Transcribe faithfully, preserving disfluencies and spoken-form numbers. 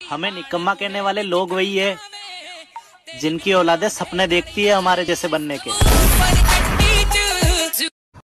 हमें निकम्मा कहने वाले लोग वही है जिनकी औलादे सपने देखती है हमारे जैसे बनने के।